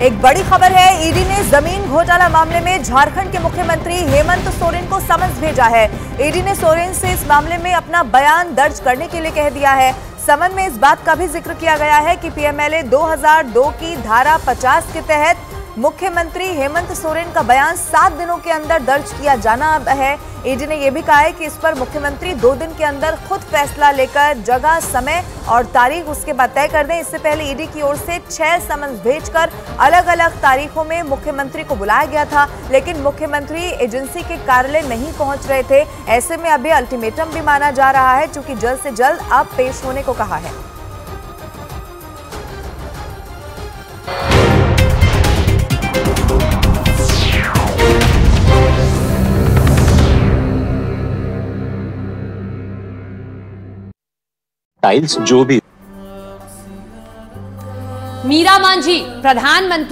एक बड़ी खबर है, ईडी ने जमीन घोटाला मामले में झारखंड के मुख्यमंत्री हेमंत सोरेन को समन्स भेजा है। ईडी ने सोरेन से इस मामले में अपना बयान दर्ज करने के लिए कह दिया है। समन में इस बात का भी जिक्र किया गया है कि पीएमएलए 2002 की धारा 50 के तहत मुख्यमंत्री हेमंत सोरेन का बयान 7 दिनों के अंदर दर्ज किया जाना है। ईडी ने यह भी कहा है कि इस पर मुख्यमंत्री 2 दिन के अंदर खुद फैसला लेकर जगह, समय और तारीख उसके बाद तय कर दें। इससे पहले ईडी की ओर से 6 समन्स भेजकर अलग अलग तारीखों में मुख्यमंत्री को बुलाया गया था, लेकिन मुख्यमंत्री एजेंसी के कार्यालय नहीं पहुंच रहे थे। ऐसे में अभी अल्टीमेटम भी माना जा रहा है, चूंकि जल्द से जल्द अब पेश होने को कहा है। टाइल्स जो भी मीरा मांझी प्रधानमंत्री